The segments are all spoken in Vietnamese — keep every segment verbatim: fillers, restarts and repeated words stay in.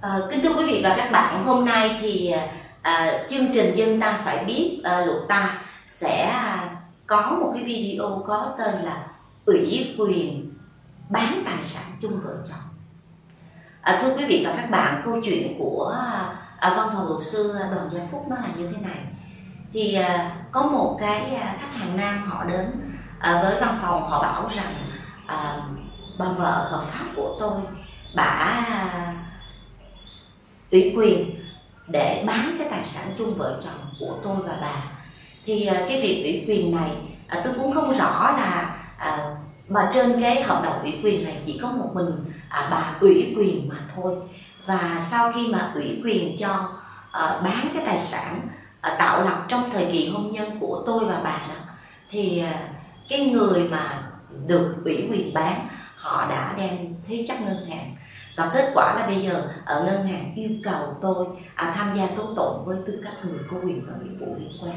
À, kính thưa quý vị và các bạn, hôm nay thì à, chương trình Dân Ta Phải Biết à, Luật Ta sẽ à, có một cái video có tên là ủy quyền bán tài sản chung vợ chồng. À, thưa quý vị và các bạn, câu chuyện của à, văn phòng luật sư Đoàn Gia Phúc nó là như thế này. Thì à, có một cái à, khách hàng nam họ đến à, với văn phòng, họ bảo rằng à, bà vợ hợp pháp của tôi bà à, ủy quyền để bán cái tài sản chung vợ chồng của tôi và bà. Thì à, cái việc ủy quyền này à, tôi cũng không rõ là à, mà trên cái hợp đồng ủy quyền này chỉ có một mình à, bà ủy quyền mà thôi. Và sau khi mà ủy quyền cho à, bán cái tài sản à, tạo lập trong thời kỳ hôn nhân của tôi và bà đó, thì à, cái người mà được ủy quyền bán họ đã đem thế chấp ngân hàng. Và kết quả là bây giờ ở ngân hàng yêu cầu tôi à, tham gia tố tụng với tư cách người có quyền và nghĩa vụ liên quan.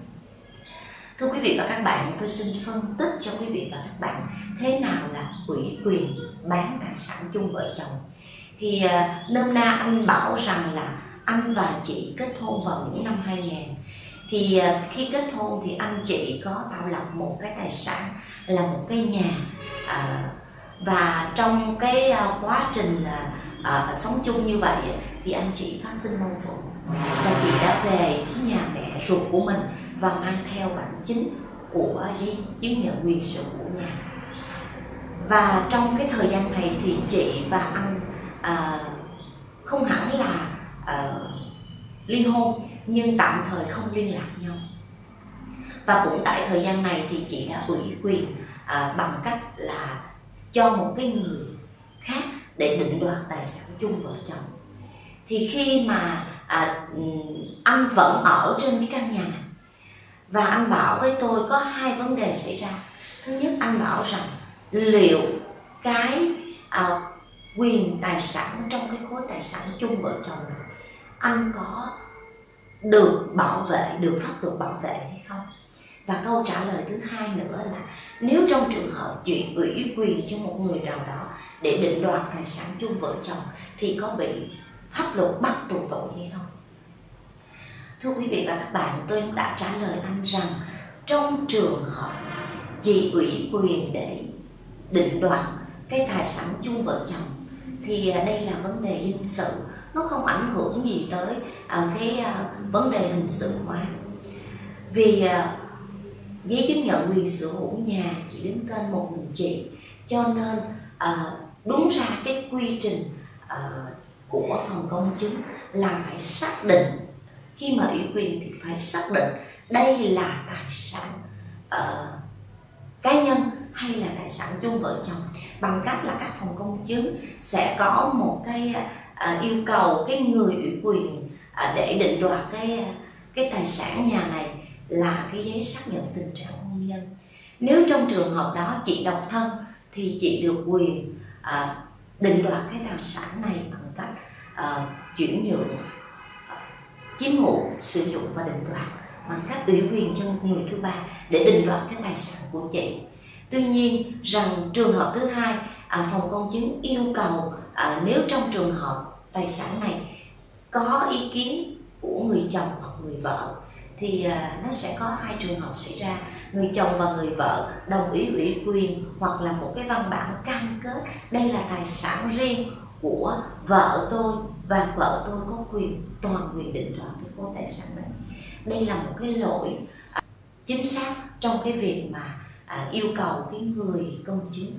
Thưa quý vị và các bạn, tôi xin phân tích cho quý vị và các bạn thế nào là ủy quyền bán tài sản chung vợ chồng. Thì à, nôm na anh bảo rằng là anh và chị kết hôn vào những năm hai nghìn. Thì à, khi kết hôn thì anh chị có tạo lập một cái tài sản là một cái nhà. À, và trong cái uh, quá trình uh, uh, sống chung như vậy thì anh chị phát sinh mâu thuẫn và chị đã về nhà mẹ ruột của mình và mang theo bản chính của giấy chứng nhận quyền sử của nhà. Và trong cái thời gian này thì chị và anh uh, không hẳn là uh, ly hôn nhưng tạm thời không liên lạc nhau. Và cũng tại thời gian này thì chị đã ủy quyền uh, bằng cách là cho một cái người khác để định đoạt tài sản chung vợ chồng. Thì khi mà à, anh vẫn ở trên cái căn nhà này và anh bảo với tôi có hai vấn đề xảy ra. Thứ nhất, anh bảo rằng liệu cái à, quyền tài sản trong cái khối tài sản chung vợ chồng này, anh có được bảo vệ, được pháp luật bảo vệ hay không? Và câu trả lời thứ hai nữa là nếu trong trường hợp chị ủy quyền cho một người nào đó để định đoạt tài sản chung vợ chồng thì có bị pháp luật bắt tù tội hay không? Thưa quý vị và các bạn, tôi đã trả lời anh rằng trong trường hợp chị ủy quyền để định đoạt cái tài sản chung vợ chồng thì đây là vấn đề dân sự, nó không ảnh hưởng gì tới cái vấn đề hình sự hóa. Vì giấy chứng nhận quyền sở hữu nhà chỉ đứng tên một mình chị, cho nên à, đúng ra cái quy trình à, của phòng công chứng là phải xác định, khi mà ủy quyền thì phải xác định đây là tài sản à, cá nhân hay là tài sản chung vợ chồng, bằng cách là các phòng công chứng sẽ có một cái à, yêu cầu cái người ủy quyền à, để định đoạt cái cái tài sản nhà này là cái giấy xác nhận tình trạng hôn nhân. Nếu trong trường hợp đó chị độc thân thì chị được quyền à, định đoạt cái tài sản này bằng cách à, chuyển nhượng, à, chiếm hữu, sử dụng và định đoạt, bằng cách ủy quyền cho một người thứ ba để định đoạt cái tài sản của chị. Tuy nhiên rằng trường hợp thứ hai, à, phòng công chứng yêu cầu à, nếu trong trường hợp tài sản này có ý kiến của người chồng hoặc người vợ thì uh, nó sẽ có hai trường hợp xảy ra. Người chồng và người vợ đồng ý ủy quyền hoặc là một cái văn bản cam kết đây là tài sản riêng của vợ tôi và vợ tôi có quyền toàn quyền định đoạt cái khối tài sản này. Đây là một cái lỗi uh, chính xác trong cái việc mà uh, yêu cầu cái người công chứng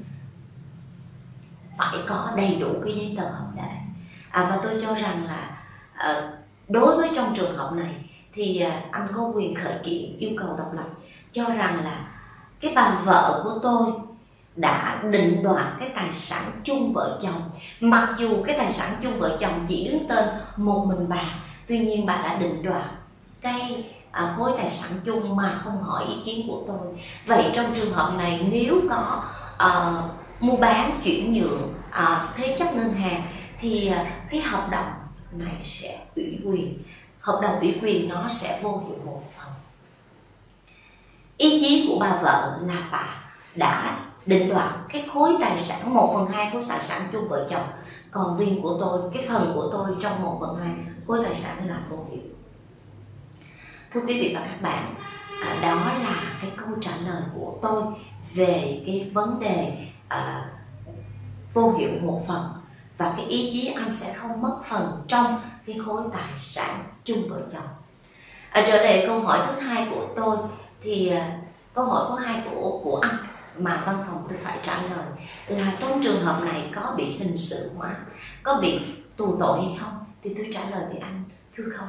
phải có đầy đủ cái giấy tờ hợp lệ. À, và tôi cho rằng là uh, đối với trong trường hợp này thì anh có quyền khởi kiện yêu cầu độc lập, cho rằng là cái bà vợ của tôi đã định đoạt cái tài sản chung vợ chồng, mặc dù cái tài sản chung vợ chồng chỉ đứng tên một mình bà, tuy nhiên bà đã định đoạt cái à, khối tài sản chung mà không hỏi ý kiến của tôi. Vậy trong trường hợp này nếu có à, mua bán, chuyển nhượng, à, thế chấp ngân hàng thì à, cái hợp đồng này sẽ ủy quyền, hợp đồng ủy quyền nó sẽ vô hiệu một phần. Ý chí của bà vợ là bà đã định đoạt cái khối tài sản một phần hai khối tài sản chung vợ chồng, còn riêng của tôi, cái phần của tôi trong một phần hai khối tài sản là vô hiệu. Thưa quý vị và các bạn, à, đó là cái câu trả lời của tôi về cái vấn đề à, vô hiệu một phần, và cái ý chí anh sẽ không mất phần trong cái khối tài sản chung vợ chồng. À, trở lại câu hỏi thứ hai của tôi thì à, câu hỏi thứ hai của của anh mà văn phòng tôi phải trả lời là trong trường hợp này có bị hình sự hóa, có bị tù tội hay không? Thì tôi trả lời với anh, thưa không.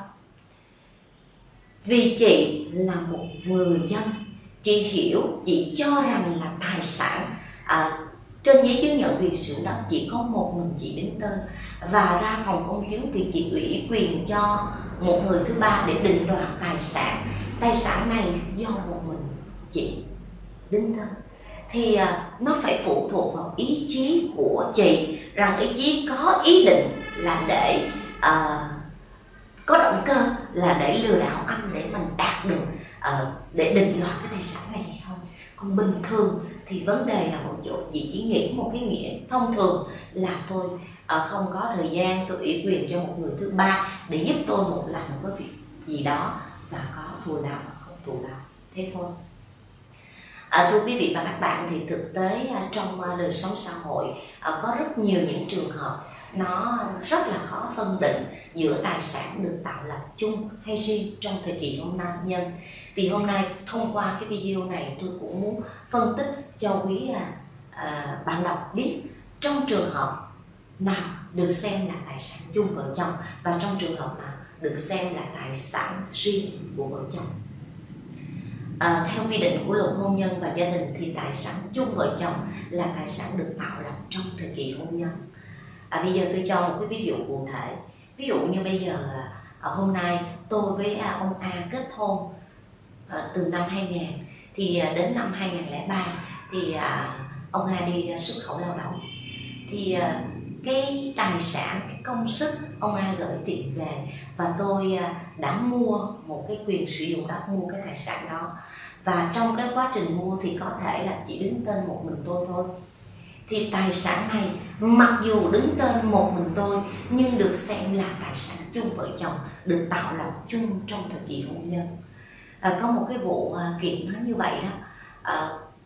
Vì chị là một người dân, chị hiểu, chị cho rằng là tài sản à, trên giấy chứng nhận quyền sử dụng đất chỉ có một mình chị đứng tên, và ra phòng công chứng thì chị ủy quyền cho một người thứ ba để định đoạt tài sản. Tài sản này do một mình chị đứng tên thì à, nó phải phụ thuộc vào ý chí của chị, rằng ý chí có ý định là để à, có động cơ là để lừa đảo anh để mình đạt được uh, để định đoạt cái tài sản này hay không. Còn bình thường thì vấn đề là một chỗ, chị chỉ nghĩ một cái nghĩa thông thường là tôi uh, không có thời gian, tôi ủy quyền cho một người thứ ba để giúp tôi một làm một cái việc gì đó và có thù lao và không thù lao, thế thôi. À, thưa quý vị và các bạn, thì thực tế uh, trong uh, đời sống xã hội uh, có rất nhiều những trường hợp nó rất là khó phân định giữa tài sản được tạo lập chung hay riêng trong thời kỳ hôn nhân. Thì hôm nay thông qua cái video này tôi cũng muốn phân tích cho quý à, à, bạn đọc biết trong trường hợp nào được xem là tài sản chung vợ chồng và trong trường hợp nào được xem là tài sản riêng của vợ chồng. À, theo quy định của luật hôn nhân và gia đình thì tài sản chung vợ chồng là tài sản được tạo lập trong thời kỳ hôn nhân. À, bây giờ tôi cho một cái ví dụ cụ thể. Ví dụ như bây giờ à, hôm nay tôi với à, ông A kết hôn à, từ năm hai nghìn, thì à, đến năm hai nghìn lẻ ba thì à, ông A đi xuất khẩu lao động. Thì à, cái tài sản, cái công sức ông A gửi tiền về và tôi à, đã mua một cái quyền sử dụng đất, mua cái tài sản đó. Và trong cái quá trình mua thì có thể là chỉ đứng tên một mình tôi thôi. Thì tài sản này mặc dù đứng tên một mình tôi nhưng được xem là tài sản chung vợ chồng, được tạo lập chung trong thời kỳ hôn nhân. À, có một cái vụ à, kiện nó như vậy đó. À,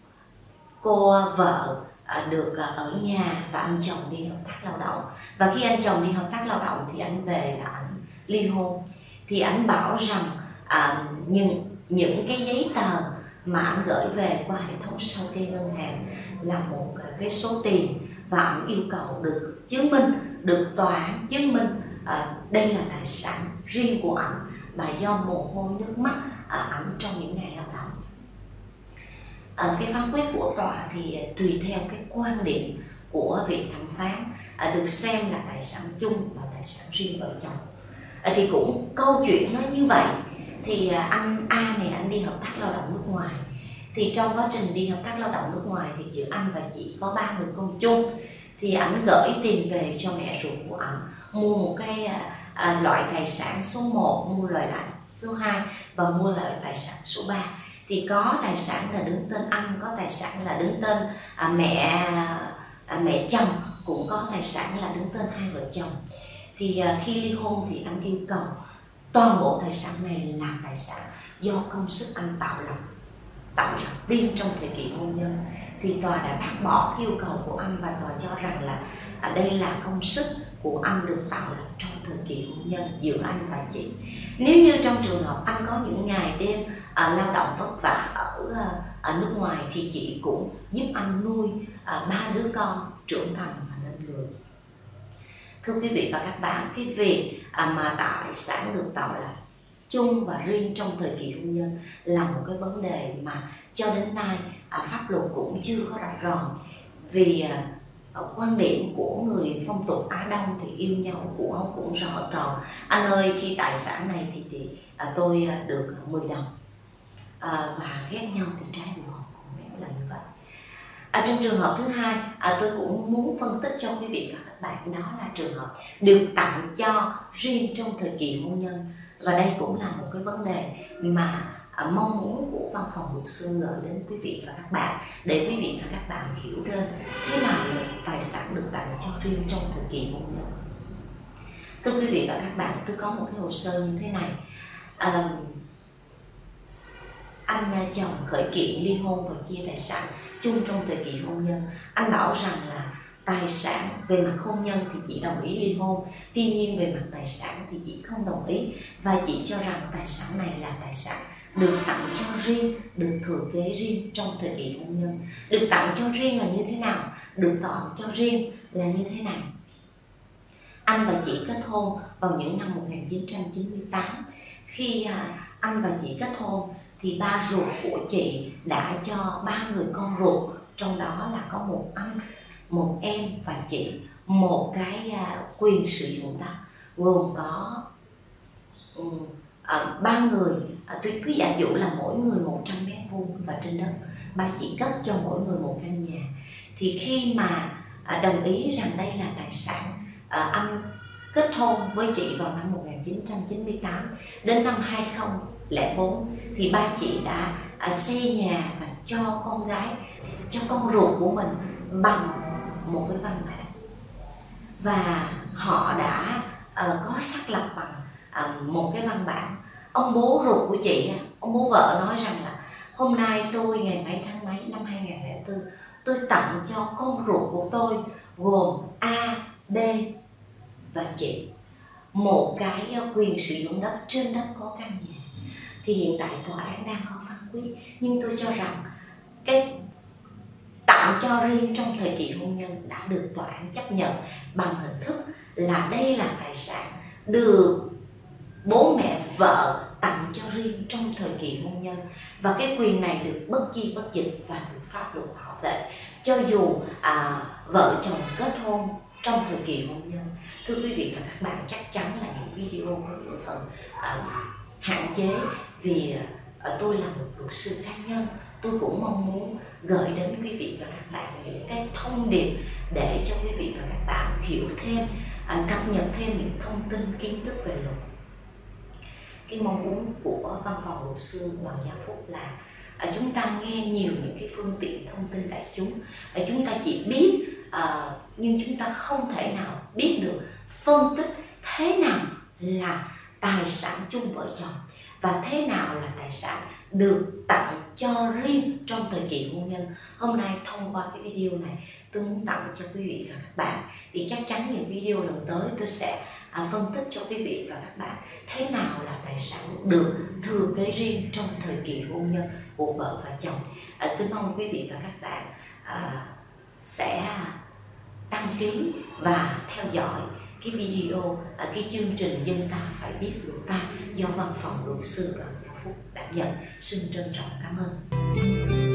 cô vợ à, được à, ở nhà và anh chồng đi hợp tác lao động. Và khi anh chồng đi hợp tác lao động thì anh về là anh ly hôn. Thì anh bảo rằng à, những, những cái giấy tờ mà anh gửi về qua hệ thống sao kê ngân hàng là một cái số tiền, và anh yêu cầu được chứng minh, được tòa án chứng minh à, đây là tài sản riêng của anh mà do mồ hôi nước mắt à, ảnh trong những ngày lao động. À, cái phán quyết của tòa thì tùy theo cái quan điểm của vị thẩm phán à, được xem là tài sản chung và tài sản riêng vợ chồng. À, thì cũng câu chuyện nó như vậy. Thì à, anh A này anh đi hợp tác lao động nước ngoài. Thì trong quá trình đi hợp tác lao động nước ngoài thì giữa anh và chị có ba người con chung. Thì ảnh gửi tiền về cho mẹ ruột của ảnh mua một cái à, à, loại tài sản số một, mua loại tài số hai và mua loại tài sản số ba. Thì có tài sản là đứng tên anh, có tài sản là đứng tên à, mẹ à, mẹ chồng, cũng có tài sản là đứng tên hai vợ chồng. Thì à, khi ly hôn thì anh yêu cầu toàn bộ tài sản này là tài sản do công sức anh tạo lập, tạo ra riêng trong thời kỳ hôn nhân. Thì tòa đã bác bỏ yêu cầu của anh và tòa cho rằng là à, đây là công sức của anh được tạo lập trong thời kỳ hôn nhân giữa anh và chị. Nếu như trong trường hợp anh có những ngày đêm à, lao động vất vả ở, ở nước ngoài thì chị cũng giúp anh nuôi à, ba đứa con trưởng thành và lên người. Thưa quý vị và các bạn, cái việc à, mà tài sản được tạo lập chung và riêng trong thời kỳ hôn nhân là một cái vấn đề mà cho đến nay à, pháp luật cũng chưa có rạch ròi. Vì à, quan điểm của người phong tục Á Đông thì yêu nhau của cũng rõ ràng. Anh ơi, khi tài sản này thì, thì à, tôi được mười đồng à, và ghét nhau thì trái bùa cũng méo là như vậy. À, trong trường hợp thứ hai à, tôi cũng muốn phân tích cho quý vị và các bạn, đó là trường hợp được tặng cho riêng trong thời kỳ hôn nhân. Và đây cũng là một cái vấn đề mà à, mong muốn của văn phòng luật sư gửi đến quý vị và các bạn, để quý vị và các bạn hiểu đến thế nào là tài sản được tặng cho riêng trong thời kỳ hôn nhân. Thưa quý vị và các bạn, tôi có một cái hồ sơ như thế này. À, anh chồng khởi kiện ly hôn và chia tài sản chung trong thời kỳ hôn nhân. Anh bảo rằng là tài sản về mặt hôn nhân thì chị đồng ý ly hôn, tuy nhiên về mặt tài sản thì chị không đồng ý, và chị cho rằng tài sản này là tài sản được tặng cho riêng, được thừa kế riêng trong thời kỳ hôn nhân. Được tặng cho riêng là như thế nào? Được tặng cho riêng là như thế này. Anh và chị kết hôn vào những năm một nghìn chín trăm chín mươi tám. Khi à, anh và chị kết hôn thì ba ruột của chị đã cho ba người con ruột, trong đó là có một anh, một em và chị, một cái à, quyền sử dụng đất, gồm có um, à, ba người. À, tôi cứ giả dụ là mỗi người một trăm mét vuông và trên đất, ba chị cất cho mỗi người một căn nhà. Thì khi mà à, đồng ý rằng đây là tài sản, à, anh kết hôn với chị vào năm một nghìn chín trăm chín mươi tám, đến năm hai nghìn không trăm lẻ bốn thì ba chị đã à, xây nhà và cho con gái, cho con ruột của mình bằng một cái văn bản, và họ đã à, có xác lập bằng à, một cái văn bản. Ông bố ruột của chị, ông bố vợ nói rằng là hôm nay tôi ngày mấy tháng mấy năm hai nghìn không trăm lẻ bốn, tôi tặng cho con ruột của tôi gồm A, B và chị một cái quyền sử dụng đất trên đất có căn nhà. Thì hiện tại tòa án đang có phán quyết, nhưng tôi cho rằng cái tặng cho riêng trong thời kỳ hôn nhân đã được tòa án chấp nhận bằng hình thức là đây là tài sản được bố mẹ vợ tặng cho riêng trong thời kỳ hôn nhân, và cái quyền này được bất chi bất dịch và được pháp luật bảo vệ cho dù à, vợ chồng kết hôn trong thời kỳ hôn nhân. Thưa quý vị và các bạn, chắc chắn là những video có những phần à, hạn chế, vì à, tôi là một luật sư cá nhân. Tôi cũng mong muốn gửi đến quý vị và các bạn những cái thông điệp để cho quý vị và các bạn hiểu thêm, à, cập nhật thêm những thông tin kiến thức về luật. Cái mong muốn của văn phòng luật sư Hoàng Gia Phúc là à, chúng ta nghe nhiều những cái phương tiện thông tin đại chúng, à, chúng ta chỉ biết à, nhưng chúng ta không thể nào biết được phân tích thế nào là tài sản chung vợ chồng và thế nào là tài sản được tặng cho riêng trong thời kỳ hôn nhân. Hôm nay thông qua cái video này, tôi muốn tặng cho quý vị và các bạn, thì chắc chắn những video lần tới tôi sẽ à, phân tích cho quý vị và các bạn thế nào là tài sản được thừa kế riêng trong thời kỳ hôn nhân của vợ và chồng. À, tôi mong quý vị và các bạn à, sẽ đăng ký và theo dõi cái video, à, cái chương trình Dân Ta Phải Biết Luật Ta do văn phòng luật sư Hoàng Gia Phúc đảm nhận. Xin trân trọng cảm ơn.